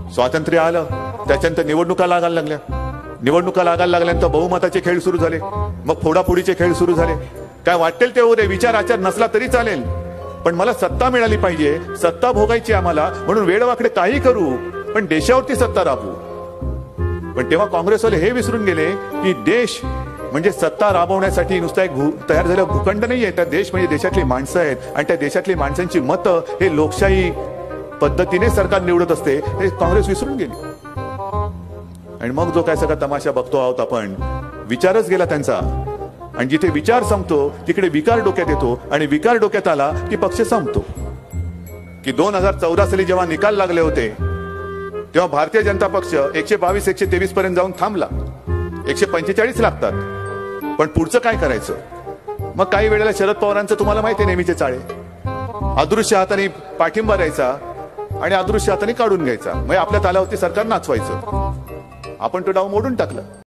स्वातंत्र्य आलं, त्याच्यानंतर निवडणुका लागायला लागल्या. निवडणुका लागायला लागल्यानंतर बहुमताचे खेळ सुरू झाले, मग फोडाफोडीचे खेळ सुरू झाले. काय वाटेल ते होऊ दे, विचार आचार नसला तरी चालेल, पण मला सत्ता मिळाली पाहिजे, सत्ता भोगायची आम्हाला, म्हणून वेडवाकडे काही करू पण देशावरती सत्ता राबवू. पण तेव्हा काँग्रेसवाले हे विसरून गेले की देश म्हणजे सत्ता राबवण्यासाठी नुसता एक तयार झालेला भूखंड नाहीये. त्या देश म्हणजे देशातली माणसं आहेत, आणि त्या देशातली माणसांची मतं हे लोकशाही पद्धतीने सरकार निवडत असते, हे काँग्रेस विसरून गेली. आणि मग जो काय सगळा तमाशा बघतो आहोत आपण, विचारच गेला त्यांचा. आणि जिथे विचार संपतो तिकडे विकार डोक्यात येतो, आणि विकार डोक्यात आला की पक्ष संपतो. की 2014 साली जेव्हा निकाल लागले होते तेव्हा भारतीय जनता पक्ष 122-123 पर्यंत जाऊन थांबला. 145 लागतात, पण पुढचं काय करायचं? मग काही वेळेला शरद पवारांचं तुम्हाला माहिती आहे नेहमीचे चाळे, अदृश्य हाताने पाठिंबा द्यायचा आणि अदृश्य हाताने काढून घ्यायचा, म्हणजे आपल्या तालावरती सरकार नाचवायचं. आपण तो डाव मोडून टाकला.